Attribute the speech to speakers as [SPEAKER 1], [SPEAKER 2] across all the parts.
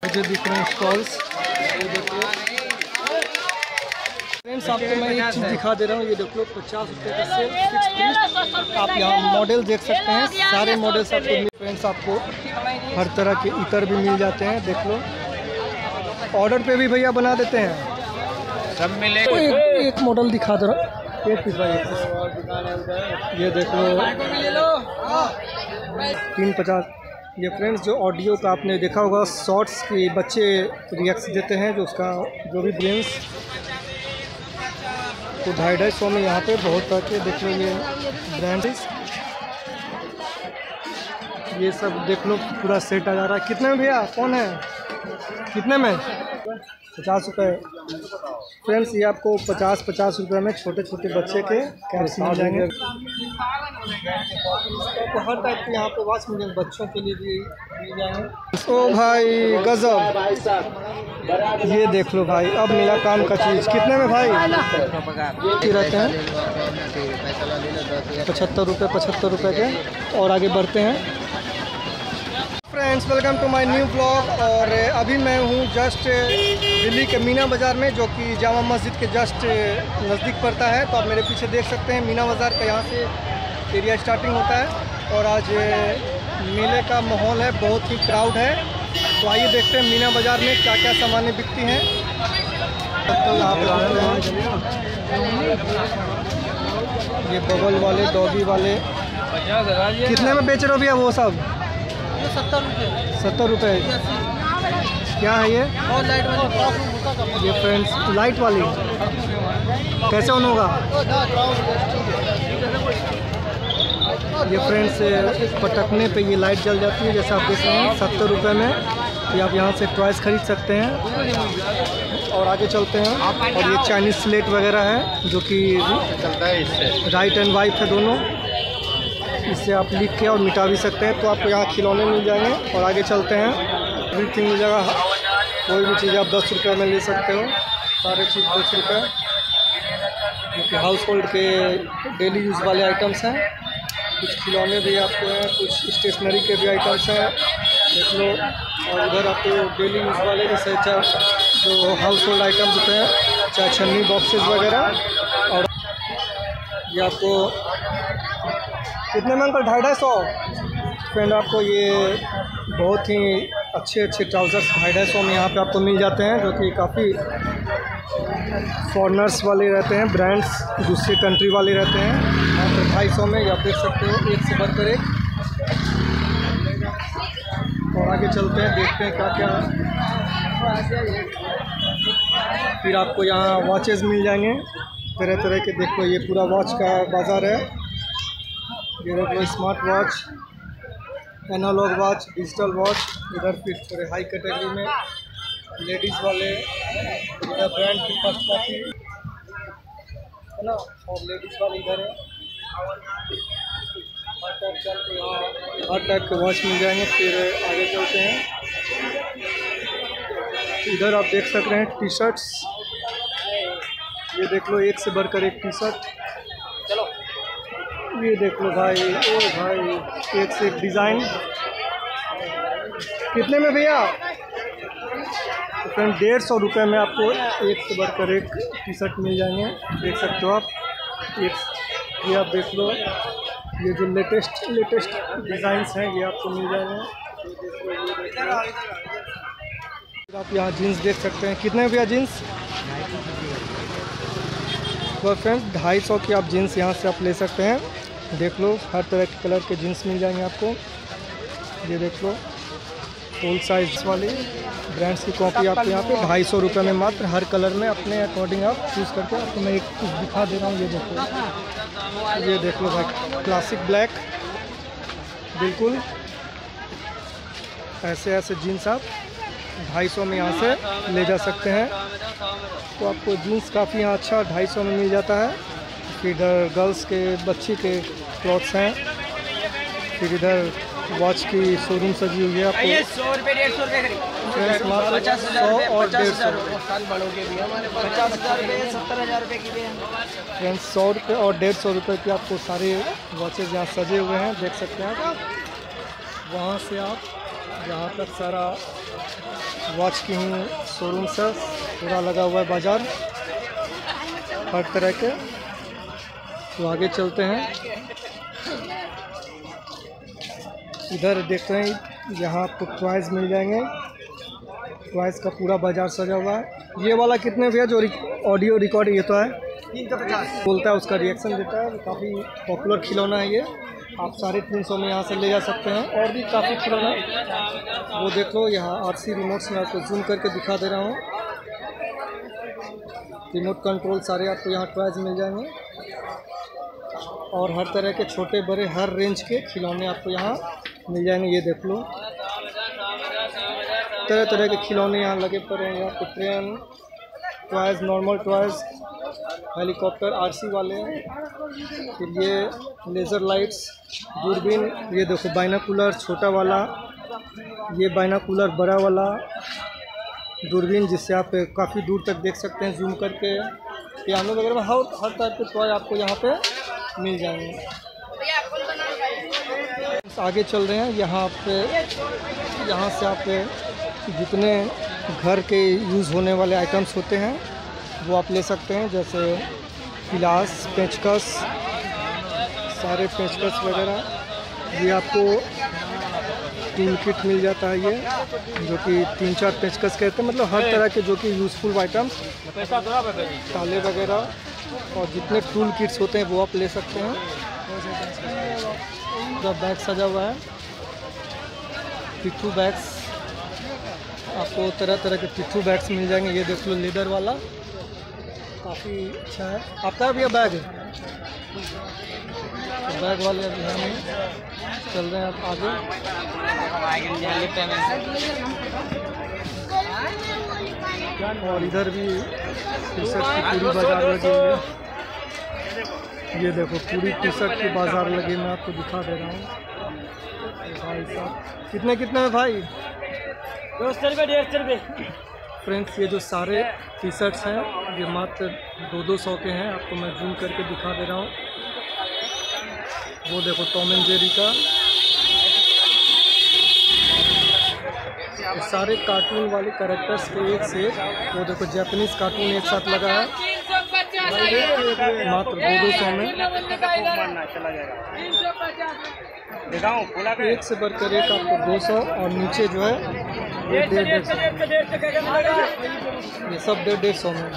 [SPEAKER 1] मुझे दिख रहे हैं स्टॉल्स। फ्रेंड्स आपको मैं एक चीज़ दिखा दे रहा हूँ, ये देख लो 50 रुपये का सेल, 6 पीस। आप यहाँ मॉडल देख सकते हैं, सारे मॉडल्स आपको फ्रेंड्स आपको हर तरह के इतर भी मिल जाते हैं। देख लो, ऑर्डर पे भी भैया बना देते हैं, सब मिले। एक मॉडल दिखा दे रहा हूँ, एक पीस भाई, एक पीस। ये देख लो 350। ये फ्रेंड्स जो ऑडियो का आपने देखा होगा शॉर्ट्स के बच्चे रिएक्ट देते हैं, जो उसका जो भी ब्रेंस तो 250 में यहाँ पे बहुत तरह के देख लो ये ब्रांड्स, ये सब देख लो पूरा सेट आ जा रहा है। कितने में भैया, कौन है, कितने में? 50 रुपये। फ्रेंड्स ये आपको 50 रुपये में छोटे छोटे बच्चे के कैप्स मिल जाएंगे। तो हर टाइप के यहाँ पे वॉच मिल जाएंगे, बच्चों के लिए भी मिल जाएंगे। ओ भाई गजब, ये देख लो भाई, अब मिला काम का चीज़। कितने में भाई? रहते हैं 75 रुपये के। और आगे बढ़ते हैं friends, welcome to my new blog. और अभी मैं हूँ जस्ट दिल्ली के मीना बाज़ार में, जो कि जामा मस्जिद के जस्ट नज़दीक पड़ता है। तो आप मेरे पीछे देख सकते हैं मीना बाज़ार का यहाँ से एरिया स्टार्टिंग होता है। और आज मेले का माहौल है, बहुत ही क्राउड है। तो आइए देखते हैं मीना बाज़ार में क्या क्या सामानें बिकती हैं। तो यहाँ पे ये बबल वाले, डॉगी वाले, कितने में बेच रहे हो भैया वो सब? 70 रुपये। क्या है ये? और लाइट वाली, ये फ्रेंड्स लाइट वाली कैसे ऑन होगा? ये फ्रेंड्स पटकने पे ये लाइट जल जाती है, जैसे आप देख रहे हैं 70 रुपये में। ये आप यहाँ से टॉयज खरीद सकते हैं। और आगे चलते हैं, और ये चाइनीज़ स्लेट वगैरह है, जो कि चलता है इससे, राइट एंड वाइफ है दोनों, इससे आप लिख के और मिटा भी सकते हैं। तो आपको यहाँ खिलौने मिल जाएंगे। और आगे चलते हैं, एवरीथिंग मिल जाएगा, कोई भी चीज़ आप 10 रुपये में ले सकते हो, सारे चीज़ 10 रुपये। क्योंकि हाउस होल्ड के डेली यूज़ वाले आइटम्स हैं, कुछ खिलौने भी आपको हैं, कुछ स्टेशनरी के भी आइटम्स हैं, देख लो। और उधर आपको डेली यूज़ वाले जैसे जो हाउस होल्ड आइटम्स होते हैं, चाहे छन्नी, बॉक्सेस वगैरह। और ये आपको कितने में अंकल? 250। फ्रेंड आपको ये बहुत ही अच्छे ट्राउज़र्स 250 में यहाँ पे आपको मिल जाते हैं, जो कि काफ़ी फॉरनर्स वाले रहते हैं, ब्रांड्स दूसरे कंट्री वाले रहते हैं। यहाँ पर 250 में आप देख सकते हो, एक से बढ़कर एक। और आगे चलते हैं, देखते हैं क्या क्या। फिर आपको यहाँ वॉचेज़ मिल जाएंगे तरह तरह के। देखो ये पूरा वॉच का बाज़ार है। ये देख लो smart watch, analog watch, digital watch. इधर फिर थोड़े हाई कैटेगरी में लेडीज़ वाले, इधर ब्रांड की फर्स्ट कॉपी है ना, और लेडीज़ वाले इधर है। हर टाइप के वॉच मिल जाएंगे। फिर आगे चलते हैं, इधर आप देख सकते हैं टी शर्ट्स। ये देख लो एक से बढ़कर एक टी शर्ट। चलो ये देख लो भाई, ओ भाई, एक से एक डिज़ाइन। कितने में भैया? तो फ्रेंड 150 रुपये में आपको एक से बढ़कर एक टी शर्ट मिल जाएंगे, देख सकते हो आप। ये आप देख लो, ये जो लेटेस्ट डिज़ाइंस हैं ये आपको मिल जाएंगे। आप यहाँ जीन्स देख सकते हैं। कितने भैया जीन्स? तो फ्रेंड्स 250 की आप जीन्स यहाँ से आप ले सकते हैं। देख लो हर तरह के कलर के जीन्स मिल जाएंगे आपको। ये देख लो फुल साइज वाली ब्रांड्स की कॉपी आपको यहाँ पे 250 रुपये में मात्र, हर कलर में अपने अकॉर्डिंग आप चूज़ करके। आपको मैं एक कुछ दिखा दे रहा हूँ, ये देख लो भाई, क्लासिक ब्लैक, बिल्कुल ऐसे जीन्स आप 250 में यहाँ से ले जा सकते हैं। तो आपको जीन्स काफ़ी यहाँ अच्छा 250 में मिल जाता है। फिर इधर गर्ल्स के बच्ची के क्लॉथ्स हैं। फिर इधर वॉच की शोरूम सजी हुई है आपको।
[SPEAKER 2] 100 रुपये 150 रुपये खरीद
[SPEAKER 1] 100 और 150
[SPEAKER 2] साल बड़ों के भी हमारे 50,000 रुपये 70,000 रुपये की भी है।
[SPEAKER 1] फ्रेंड्स 100 रुपये और 150 रुपये की आपको सारे वॉचेज़ यहाँ सजे हुए हैं, देख सकते हैं आप। वहाँ से आप यहाँ तक सारा वॉच की ही शोरूम से पूरा लगा हुआ है बाज़ार हर तरह के। तो आगे चलते हैं। इधर देख रहे हैं, यहाँ आपको टॉयज़ मिल जाएंगे। टॉयज़ का पूरा बाज़ार सजा हुआ है। ये वाला कितने भैया जो ऑडियो रिकॉर्ड ये तो है
[SPEAKER 2] 350
[SPEAKER 1] बोलता है, उसका रिएक्शन देता है। काफ़ी पॉपुलर खिलौना है ये। आप 350 में यहाँ से ले जा सकते हैं। और भी काफ़ी खिलौना वो देख लो। यहाँ RC रिमोट्स में आपको जूम करके दिखा दे रहा हूँ। रिमोट कंट्रोल सारे आपको यहाँ टॉयज़ मिल जाएंगे। और हर तरह के छोटे बड़े हर रेंज के खिलौने आपको यहाँ मिल जाएंगे। ये देख लो, तरह तरह के खिलौने यहाँ लगे पड़े हैं। यहाँ पे train toys, normal toys, helicopter, RC वाले हैं। फिर ये लेज़र लाइट्स, दूरबीन, ये देखो बाइनाकुलर छोटा वाला, ये बाइनाकुलर बड़ा वाला दूरबीन जिससे आप काफ़ी दूर तक देख सकते हैं जूम करके। पियानो वगैरह में हर टाइप के टॉय आपको यहाँ पे मिल जाएंगे। आगे चल रहे हैं। यहाँ से आप जितने घर के यूज़ होने वाले आइटम्स होते हैं वो आप ले सकते हैं, जैसे गिलास, पेचकस, सारे पेचकस वगैरह। ये आपको टूल किट मिल जाता है, ये जो कि 3-4 पेचकस कहते हैं। मतलब हर तरह के जो कि यूज़फुल आइटम्स, ताले वगैरह और जितने टूल किट्स होते हैं वो आप ले सकते हैं। पूरा बैग सजा हुआ है, पिट्ठू बैग्स, आपको तरह तरह के पिट्ठू बैग्स मिल जाएंगे। ये देख लो लेदर वाला, काफ़ी अच्छा है। आपका भी बैग है, तो बैग वाले अभी हम चल रहे हैं आप आगे। और इधर भी टी शर्ट की पूरी बाजार लगी हुई है। ये देखो पूरी टी शर्ट की बाजार लगी, मैं आपको दिखा दे रहा हूँ। भाई साहब कितने में भाई?
[SPEAKER 2] 200 रुपये, 150 रुपये।
[SPEAKER 1] फ्रेंड्स ये जो सारे टी शर्ट्स हैं ये मात्र 200 के हैं। आपको मैं जूम करके दिखा दे रहा हूँ। वो देखो टॉम एंड जेरी का, ये सारे कार्टून वाले कैरेक्टर्स के एक से एक। वो देखो जापानीज कार्टून एक साथ लगा है मात्र 200 में। एक से बढ़कर एक आपको 200 और नीचे जो है ये 150 ये सब 150 में।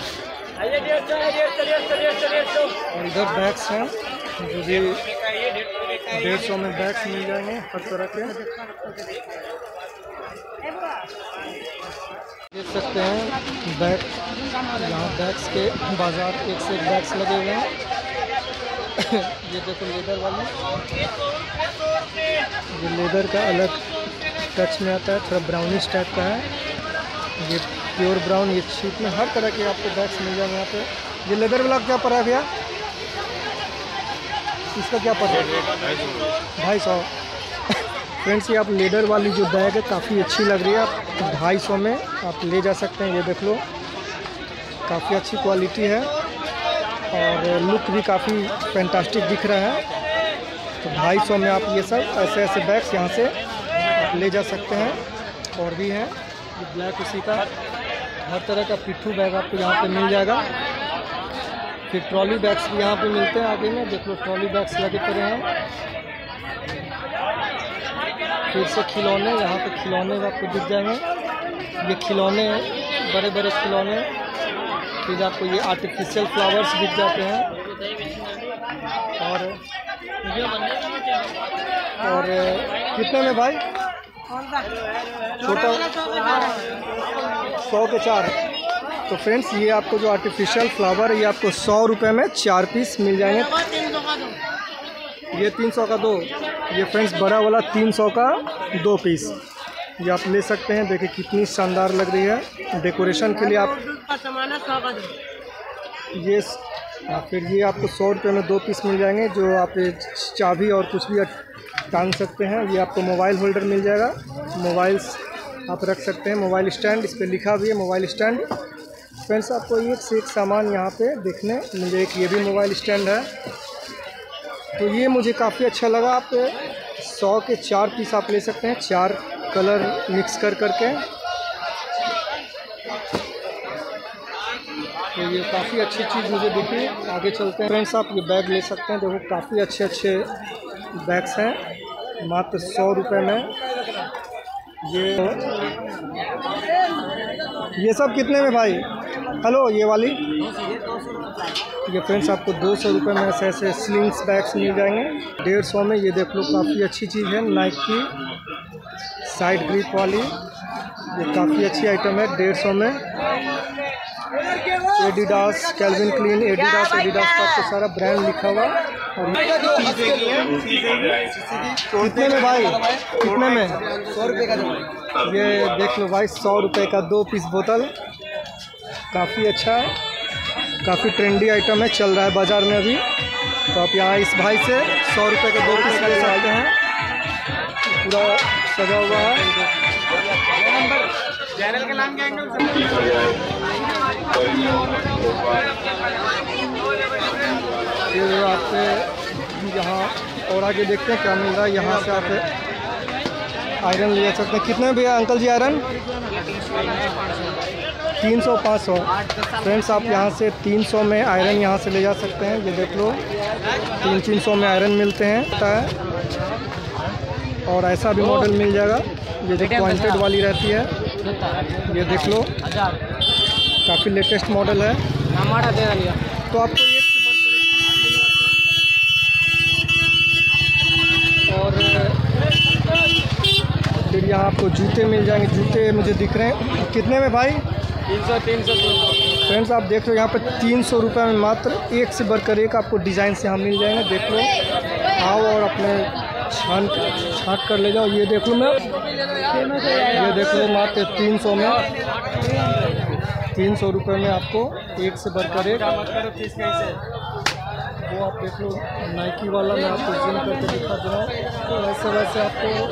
[SPEAKER 1] और इधर बैग्स हैं जो भी 150 में बैग्स मिल जाएंगे हर तरह के। देख सकते हैं बैग, यहाँ बैग्स के बाजार एक से एक बैग्स लगे हुए हैं। ये देखो लेदर वाली, ये लेदर का अलग टच में आता है, थोड़ा ब्राउनिश टाइप का है। ये प्योर ब्राउन, ये शीट में हर तरह के आपको बैग्स मिल जाएंगे यहाँ पे। ये लेदर वाला क्या पड़ा है भैया? इसका क्या पड़ा है? 250। फ्रेंड्स ये आप लेदर वाली जो बैग है काफ़ी अच्छी लग रही है, आप 250 में आप ले जा सकते हैं। ये देख लो काफ़ी अच्छी क्वालिटी है और लुक भी काफ़ी फैंटास्टिक दिख रहा है। तो 250 में आप ये सब ऐसे बैग्स यहाँ से आप ले जा सकते हैं। और भी हैं ये ब्लैक, उसी का हर तरह का पिट्ठू बैग आपको यहाँ पे मिल जाएगा। फिर ट्रॉली बैग्स भी यहाँ पे मिलते हैं आगे में, देख लो ट्रॉली बैग्स लगे पड़े हैं। फिर से खिलौने, यहाँ पे खिलौने आपको दिख जाएंगे। ये खिलौने बड़े बड़े खिलौने, फिर आपको ये आर्टिफिशियल फ्लावर्स दिख जाते हैं। और कितने में भाई? छोटा 100 के 4। तो फ्रेंड्स ये आपको जो आर्टिफिशियल फ्लावर ये आपको 100 रुपये में 4 पीस मिल जाएंगे। ये 300 का 2। ये फ्रेंड्स बड़ा वाला 300 का 2 पीस ये आप ले सकते हैं। देखिए कितनी शानदार लग रही है डेकोरेशन के लिए। आप ये फिर ये आपको 100 रुपये में 2 पीस मिल जाएंगे, जो आप चाबी और कुछ भी टांग सकते हैं। ये आपको मोबाइल होल्डर मिल जाएगा, मोबाइल्स आप रख सकते हैं। मोबाइल स्टैंड, इस पर लिखा भी है मोबाइल स्टैंड। फ्रेंड्स आपको एक से एक सामान यहाँ पे देखने मिल जाएगा। ये भी मोबाइल स्टैंड है, तो ये मुझे काफ़ी अच्छा लगा। आप 100 के 4 पीस आप ले सकते हैं, 4 कलर मिक्स करके। तो ये काफ़ी अच्छी चीज़ मुझे दिखी। आगे चलते हैं फ्रेंड्स, आप ये बैग ले सकते हैं। देखो काफ़ी अच्छे अच्छे बैग्स हैं, मात्र 100 रुपये में। ये सब कितने में भाई? हेलो, ये वाली ये फ्रेंड्स आपको 200 रुपये में ऐसे ऐसे स्लिंग्स बैग्स मिल जाएंगे। 150 में ये देख लो, काफ़ी अच्छी चीज़ है। नाइक की साइड ग्रिप वाली, ये काफ़ी अच्छी आइटम है 150 में। एडिडास, कैल्विन क्लीन, एडिडास का तो सारा ब्रांड लिखा हुआ। और कितने में भाई? कितने में?
[SPEAKER 2] 100 रुपये का।
[SPEAKER 1] ये देख लो भाई, 100 रुपये का 2 पीस बोतल, काफ़ी अच्छा है, काफ़ी ट्रेंडी आइटम है, चल रहा है बाज़ार में अभी। तो आप यहाँ इस भाई से 100 रुपये के 2 पीस ले सकते हैं। पूरा सजा हुआ है।
[SPEAKER 2] चैनल का नाम क्या है?
[SPEAKER 1] फिर आप यहाँ और आगे देखते हैं क्या मिल रहा है। यहाँ से आप आयरन ले सकते हैं। कितने भैया अंकल जी आयरन? 300-500 फ्रेंड्स, आप यहाँ से 300 में आयरन यहाँ से ले जा सकते हैं। ये देख लो, 300 में आयरन मिलते हैं। और ऐसा भी मॉडल मिल जाएगा, ये जो पॉइंटेड वाली रहती है, ये देख लो, काफ़ी लेटेस्ट मॉडल है। तो आपको एक से और फिर यहाँ आपको जूते मिल जाएंगे। जूते मुझे दिख रहे हैं कितने में भाई?
[SPEAKER 2] 300
[SPEAKER 1] फ्रेंड्स, आप देख लो यहाँ पर 300 रुपये में मात्र एक से बढ़कर एक आपको डिज़ाइन से यहाँ मिल जाएंगे। देख लो, आओ और अपने छांट कर ले जाओ। ये देख लो मैं, ये देख लो मात्र 300 में, 300 रुपये में आपको एक से बढ़कर एक। वो आप देख लो, नाइकी वाला मैं आपको जूम करके दिखा दे रहा हूँ। तो वैसे वैसे आपको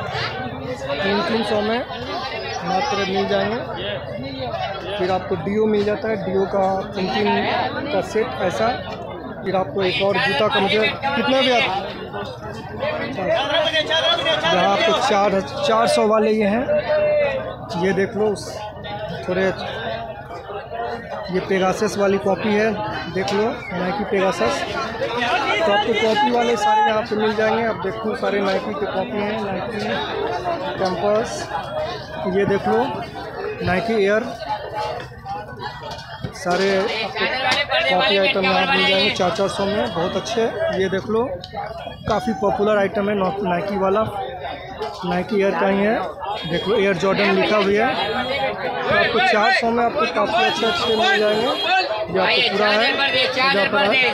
[SPEAKER 1] 300 में मात्र मिल जाएंगे। फिर आपको डीओ मिल जाता है, डीओ का 3 का सेट ऐसा। फिर आपको एक और जूता का मुझे कितना भी यहाँ आपको 400 वाले ये हैं। ये देख लो, थोड़े ये पेगासस वाली कॉपी है, देख लो नाइकी पेगासस। तो आपको कॉपी वाले सारे यहाँ पे मिल जाएंगे। आप देखो सारे नाइकी के कॉपी हैं, नाइकी कैंपस, ये देख लो नाइकी एयर, सारे कॉपी आइटम यहाँ मिल जाएंगे 400 में, बहुत अच्छे। ये देख लो, काफ़ी पॉपुलर आइटम है नाइकी वाला, नाइकी एयर का ही है। देख लो, एयर जॉर्डन लिखा हुआ है। तो आपको 400 में आपको काफ़ी अच्छे मिल जाएंगे। ये आपको पूरा है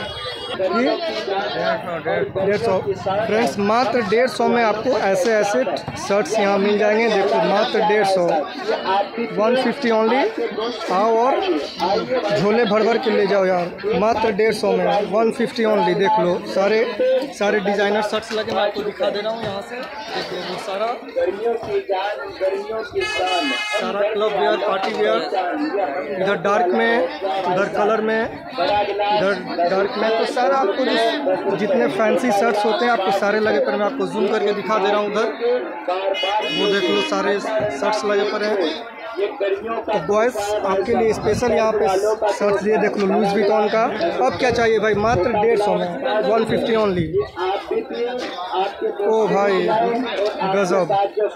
[SPEAKER 1] 150 फ्रेंड्स, मात्र 150 में आपको ऐसे ऐसे शर्ट्स यहाँ मिल जाएंगे। देखो मात्र 150, 150 ओनली। आओ और झोले भर भर के ले जाओ यार, मात्र 150 में 150 ओनली। देख लो, सारे डिज़ाइनर शर्ट्स लगे, मैं आपको दिखा दे रहा हूँ यहाँ से। देख लो, वो सारा क्लब वेयर, पार्टी वेयर, इधर डार्क में, उधर कलर में, इधर डार्क में। तो सारा आपको जितने फैंसी शर्ट्स होते हैं आपको सारे लगे पर, मैं आपको जूम करके दिखा दे रहा हूँ उधर। वो देख लो, सारे शर्ट्स लगे पर हैं। तो बॉयज़ आपके लिए स्पेशल यहाँ पे शर्ट्स ये देख लो, लुइस विटॉन का। अब क्या चाहिए भाई, मात्र 150 में 150 ओनली। ओ भाई गजब।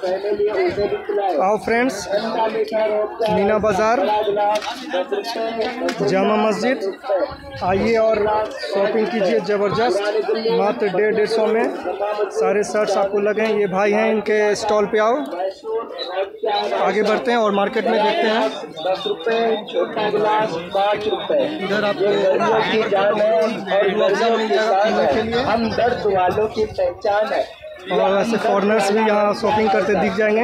[SPEAKER 1] आओ फ्रेंड्स, मीना बाज़ार, जामा मस्जिद, आइए और शॉपिंग कीजिए ज़बरदस्त। मात्र 150 में सारे शर्ट्स आपको लगे हैं। ये भाई हैं, इनके स्टॉल पे आओ। आगे बढ़ते हैं और मार्केट में देखते हैं।
[SPEAKER 2] 10 रुपये, छोटा गिलास 5 रुपये।
[SPEAKER 1] इधर आपको के लिए
[SPEAKER 2] हम दर्द वालों की पहचान है।
[SPEAKER 1] और वैसे फॉरेनर्स भी यहाँ शॉपिंग करते दिख जाएंगे।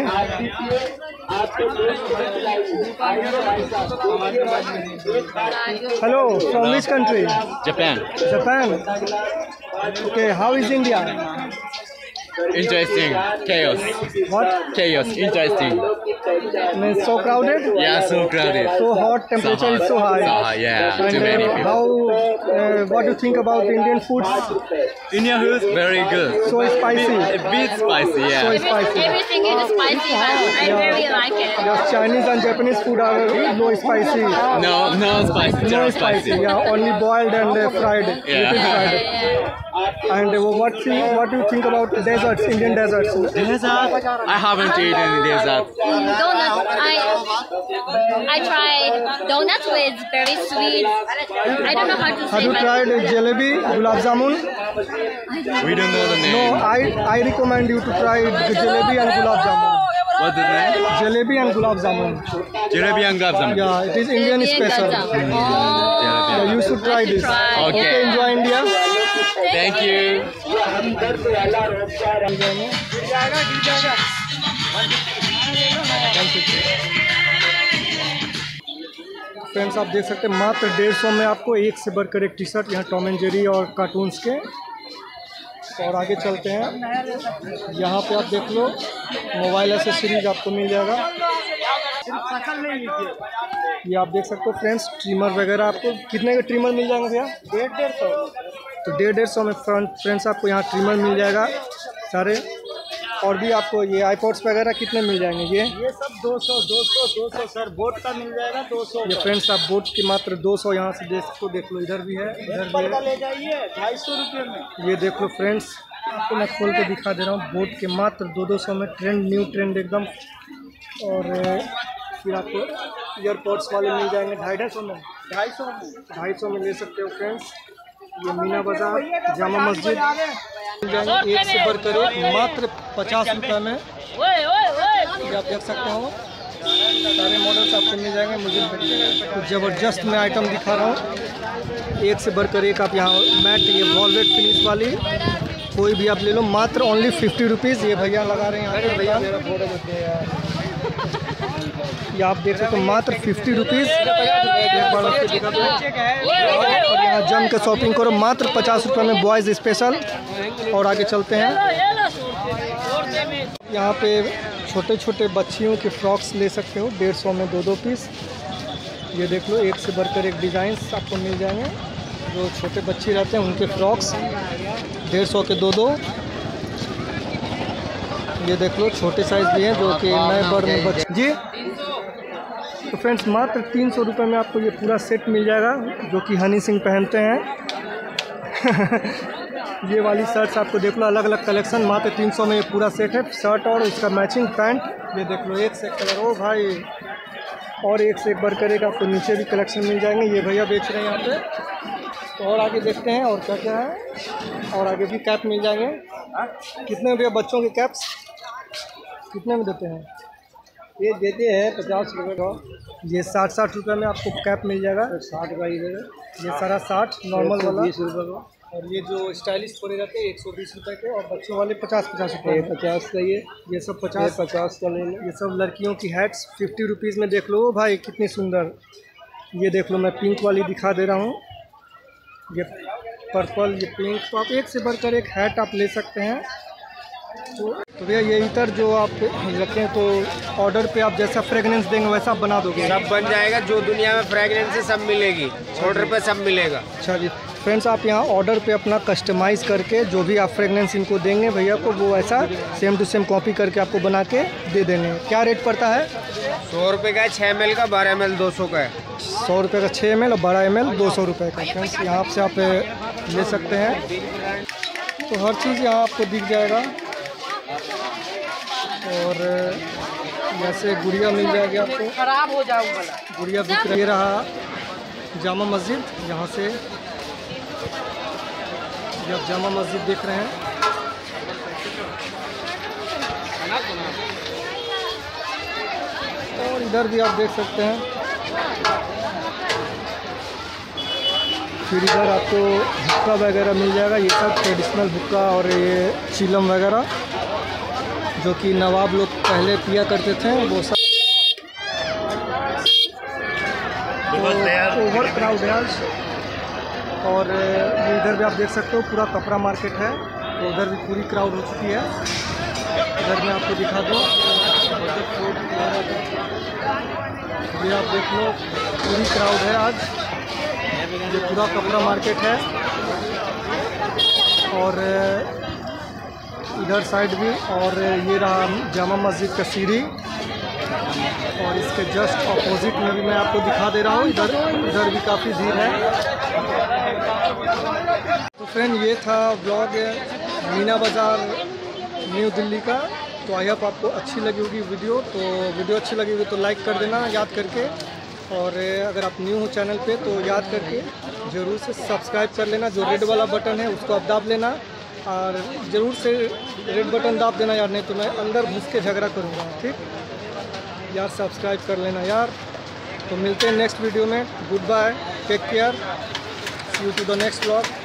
[SPEAKER 1] Hello, from which country? Japan. Okay, how is India?
[SPEAKER 3] Interesting. Chaos.
[SPEAKER 1] What?
[SPEAKER 3] Chaos. Interesting.
[SPEAKER 1] So crowded?
[SPEAKER 3] Yeah, so crowded.
[SPEAKER 1] So hot, temperature is so high.
[SPEAKER 3] Yeah,
[SPEAKER 1] And
[SPEAKER 3] too many people.
[SPEAKER 1] how, what do you think about Indian foods?
[SPEAKER 3] Indian food very good.
[SPEAKER 1] So spicy.
[SPEAKER 3] A bit spicy,
[SPEAKER 1] So
[SPEAKER 3] yeah.
[SPEAKER 1] spicy.
[SPEAKER 4] Everything is spicy, but I very like it.
[SPEAKER 1] Yes, Chinese and Japanese food are no spicy.
[SPEAKER 3] No spicy,
[SPEAKER 1] No
[SPEAKER 3] just
[SPEAKER 1] spicy.
[SPEAKER 3] spicy.
[SPEAKER 1] Yeah, only boiled and fried.
[SPEAKER 3] Yeah.
[SPEAKER 1] Little fried. And what do you think about desserts? Indian desserts?
[SPEAKER 3] Dessert? I haven't eaten dessert.
[SPEAKER 4] Donuts. I tried donuts with very sweet. I don't know how to say.
[SPEAKER 1] Have you
[SPEAKER 4] but
[SPEAKER 1] tried jalebi, gulab jamun?
[SPEAKER 3] We don't know the
[SPEAKER 1] No,
[SPEAKER 3] name.
[SPEAKER 1] I recommend you to try jalebi and gulab jamun.
[SPEAKER 3] What's the name?
[SPEAKER 1] Jalebi and gulab jamun.
[SPEAKER 3] Jalebi and gulab jamun.
[SPEAKER 1] Yeah, it is Indian special. Yeah, you should try
[SPEAKER 4] I should
[SPEAKER 1] this.
[SPEAKER 4] try.
[SPEAKER 3] Okay.
[SPEAKER 1] Okay, enjoy India.
[SPEAKER 3] Thank you.
[SPEAKER 1] Friends आप देख सकते हैं मात्र 150 में आपको एक से बढ़कर एक टी शर्ट यहाँ टॉम एंड जेरी और कार्टून्स के। और आगे चलते हैं, यहाँ पे आप देख लो मोबाइल एसेसरीज आपको मिल जाएगा। ये आप देख सकते हो फ्रेंड्स, ट्रिमर वगैरह आपको कितने के ट्रिमर मिल जाएंगे भैया? 150। तो 150 में फ्रेंड्स आपको यहाँ ट्रिमर मिल जाएगा सारे। और भी आपको ये आईपॉड्स वगैरह कितने मिल जाएंगे? ये सब 200 सर, बोट का मिल जाएगा 200। ये फ्रेंड्स आप बोट की मात्र 200 यहाँ से देख लो, इधर भी है, इधर भी है। ले जाइए 250 रुपये में। ये देख लो फ्रेंड्स, आपको मैं खोल के दिखा दे रहा हूँ, बोट के मात्र 200 में। ट्रेंड, न्यू ट्रेंड एकदम। और फिर आपको ईयरपॉड्स वाले मिल जाएंगे 250 में ले सकते हो फ्रेंड्स। ये मीना बाज़ार, जामा मस्जिद मिल जाएंगे एक से बढ़कर एक, मात्र 50 रुपये में। ये आप देख सकते हो सारे मॉडल्स आपको मिल जाएंगे। मुझे कुछ ज़बरदस्त मैं आइटम दिखा रहा हूँ, एक से बढ़कर एक। आप यहाँ मैट, ये वॉलवेट फिनिश वाली कोई भी आप ले लो, मात्र ओनली 50 रुपीज़। ये भैया लगा रहे हैं यहाँ पे, भैया ये आप देख सकते हो मात्र 50 रुपीज़। एक बार आपको दिखा दो। और यहाँ जम के शॉपिंग करो मात्र 50 रुपये में, बॉयज़ स्पेशल। और आगे चलते हैं, यहाँ पे छोटे छोटे बच्चियों के फ्रॉक्स ले सकते हो 150 में 2 पीस। ये देख लो एक से बढ़कर एक डिज़ाइंस आपको मिल जाएंगे। जो छोटे बच्चे रहते हैं उनके फ्रॉक्स 150 के 2। ये देख लो छोटे साइज़ भी हैं जो कि नए बर्न बच्चे जी। तो फ्रेंड्स मात्र 300 रुपये में आपको ये पूरा सेट मिल जाएगा, जो कि हनी सिंह पहनते हैं। ये वाली शर्ट्स आपको देख लो, अलग अलग कलेक्शन, मात्र 300 में ये पूरा सेट है। शर्ट और उसका मैचिंग पैंट, ये देख लो एक से कलर, ओ भाई, और एक से एक बढ़कर एक आपको नीचे भी कलेक्शन मिल जाएंगे। ये भैया बेच रहे हैं यहाँ पे। तो और आगे देखते हैं और क्या क्या है। और आगे भी कैप मिल जाएंगे। कितने में भैया बच्चों के कैप्स कितने में देते हैं? ये देते हैं 50 रुपये का। ये 60 रुपये में आपको कैप मिल जाएगा। 60 का ये सारा 60 नॉर्मल वाला 20 रुपये का। और ये जो स्टाइलिश थोड़े रहते हैं 120 रुपये के, और बच्चों वाले 50 रुपये। 50 का ये सब 50 का ले लो। ये सब लड़कियों की हैट्स 50 रुपीज़ में देख लो भाई, कितनी सुंदर। ये देख लो, मैं पिंक वाली दिखा दे रहा हूँ, ये पर्पल, ये पिंक। तो आप एक से बढ़कर एक हैट आप ले सकते हैं। तो भैया ये इतर जो आप रखें, तो ऑर्डर पे आप जैसा फ्रेगनेंस देंगे वैसा आप बना दोगे?
[SPEAKER 2] सब बन जाएगा, जो दुनिया में फ्रेगनेंस है सब मिलेगी, ऑर्डर पे सब मिलेगा।
[SPEAKER 1] अच्छा जी फ्रेंड्स, आप यहाँ ऑर्डर पे अपना कस्टमाइज़ करके जो भी आप फ्रेगनेंस इनको देंगे भैया को, वो ऐसा सेम टू सेम कॉपी करके आपको बना के दे देंगे। क्या रेट पड़ता है?
[SPEAKER 2] 100 रुपये का है 6 ml का, 12 ml 200 का है।
[SPEAKER 1] 100 रुपये का 6 ml और 12 ml 200 रुपये का। फ्रेंड्स यहाँ से आप ले सकते हैं। तो हर चीज़ यहाँ आपको दिख जाएगा। और जैसे गुड़िया मिल जाएगी आपको,
[SPEAKER 2] खराब हो जाऊंगा
[SPEAKER 1] गुड़िया बिक रही। रहा जामा मस्जिद, यहाँ से जब जामा मस्जिद देख रहे हैं, और इधर भी आप देख सकते हैं। फिर इधर आपको हुक्का वगैरह मिल जाएगा, ये सब ट्रेडिशनल हुक्का और ये चिलम वगैरह जो कि नवाब लोग पहले पिया करते थे, वो सब। तो ओवर क्राउड है आज। और इधर भी आप देख सकते हो पूरा कपड़ा मार्केट है, तो उधर भी पूरी क्राउड हो चुकी है। इधर मैं आपको दिखा दूँ, ये आप देख लो, पूरी क्राउड है आज। ये पूरा कपड़ा मार्केट है और इधर साइड भी, और ये रहा जामा मस्जिद का सीढ़ी, और इसके जस्ट अपोजिट में भी मैं आपको दिखा दे रहा हूँ। इधर भी काफ़ी भीड़ है। तो फ्रेंड, ये था ब्लॉग मीना बाज़ार न्यू दिल्ली का। तो आई होप आपको अच्छी लगी होगी वीडियो। तो वीडियो अच्छी लगी होगी तो लाइक कर देना याद करके, और अगर आप न्यू हो चैनल पे तो याद करके ज़रूर से सब्सक्राइब कर लेना। जो रेड वाला बटन है उसको आप दाब लेना, और ज़रूर से रेड बटन दाब देना यार, नहीं तो मैं अंदर घुस के झगड़ा करूँगा। ठीक यार, सब्सक्राइब कर लेना यार। तो मिलते हैं नेक्स्ट वीडियो में। Good bye, take care, see you to the next vlog.